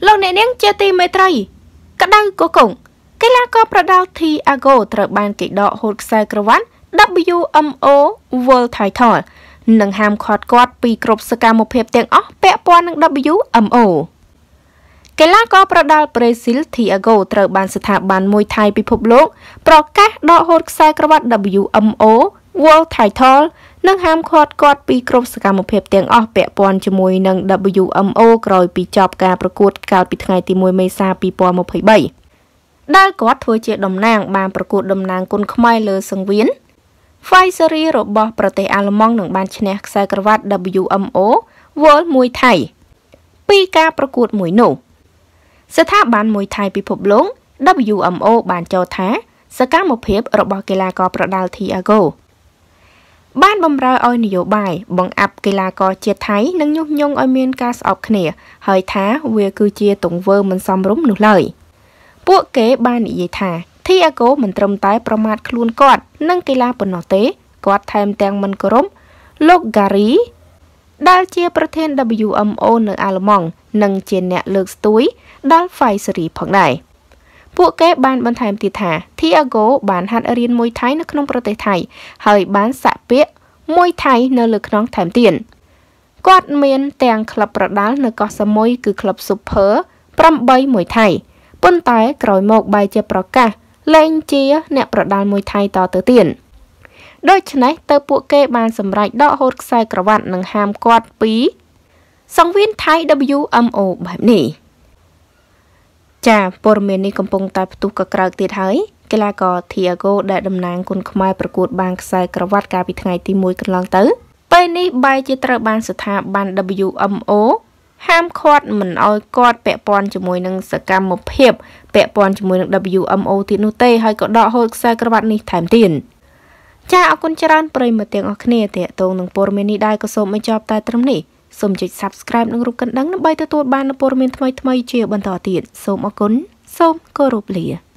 លោកអ្នកនាងជាទីមេត្រីក្តៅកកុងកីឡាករប្រដាល់ Thiago ត្រូវបានគេដកហូតខ្សែក្រវ៉ាត់ WMO World Title និងហាមឃាត់គាត់ពីគ្រប់សកម្មភាពទាំងអស់ពាក់ព័ន្ធនឹង WMO កីឡាករប្រដាល់ប្រេស៊ីល Thiago ត្រូវបានស្ថាប័នមួយថៃពិភពលោកប្រកាសដកហូតខ្សែក្រវ៉ាត់ WMO World Title និងហាមឃាត់គាត់ពីគ្រប់សកម្មភាពទាំងអស់ពាក់ព័ន្ធជាមួយនឹង WMO ក្រោយពីចប់ការប្រកួតកាលពីថ្ងៃទី1មេសា 2023 ដែលគាត់ធ្វើជាតំណាងបានប្រកួតតំណាងគុនខ្មែរលើសង្វៀន Fisery របស់ប្រទេសអាល្លឺម៉ង់នឹងបានឈ្នះខ្សែក្រវ៉ាត់ WMO World មួយថៃពីការប្រកួតមួយនោះស្ថាប័នមួយថៃពិភពលោក WMO បានចោទថាសកម្មភាពរបស់កីឡាករប្រដាល់ Thiago បានបម្រើឲ្យនយោបាយបង្អាប់កីឡាករជាតិថៃនិងញុះញង់ឲ្យមានការស្អប់គ្នាហើយថាវាគឺជាទង្វើមិនសមរម្យនោះឡើយពួកគេបាននិយាយថា Thiago មិនត្រឹមតែប្រមាថខ្លួនគាត់និងកីឡាប៉ុណ្ណោះទេគាត់ថែមទាំងមិនគោរពលោក Gary ដែលជាប្រធាន WMO នៅអាល្លឺម៉ង់និងជាអ្នកលើកស្ទួយដល់ Fisery ផងដែរពួកគេបានបន្ថែមទៀតថា Thiago បានហាត់រៀនមួយថៃនៅក្នុងប្រទេសថៃហើយបានសាក់ពាក្យមួយថៃនៅលើខ្នងថែមទៀតគាត់មានទាំងក្លឹបប្រដាល់នៅកោះសាមុយគឺក្លឹប Super 8 មួយថៃប៉ុន្តែក្រោយមកបែរជាប្រកាសលែងជាអ្នកប្រដាល់មួយថៃតទៅទៀតដូច្នេះទៅពួកគេបានសម្រេចដកហូតខ្សែក្រវ៉ាត់និងហាមគាត់ពីសង្វៀនថៃ WMO បែបនេះចាព័ត៌មាននេះកំពុងតែផ្ទុះកក្រើកទៀតហើយកីឡាករ Thiago ដែលតំណាងគុនខ្មែរប្រកួតបានខ្សែក្រវ៉ាត់កាលពីថ្ងៃទី1កន្លងទៅពេលនេះបែរជាត្រូវបានស្ថាប័ន WMO ហាមឃាត់មិនឲ្យគាត់ពាក់ព័ន្ធជាមួយនឹងសកម្មភាពពាក់ព័ន្ធជាមួយនឹង WMO ទៀតនោះទេហើយក៏ដកហូតខ្សែក្រវ៉ាត់នេះថែមទៀតចាអរគុណច្រើនប្រិយមិត្តទាំងអស់គ្នាទាក់ទងនឹងព័ត៌មាននេះដែរក៏សូមបញ្ចប់តែត្រឹមនេះសូមចុច Subscribe និងរូបកណ្ដឹងដើម្បីទទួលបានព័ត៌មានថ្មីៗជាបន្តទៀតសូមអរគុណសូមគោរពលា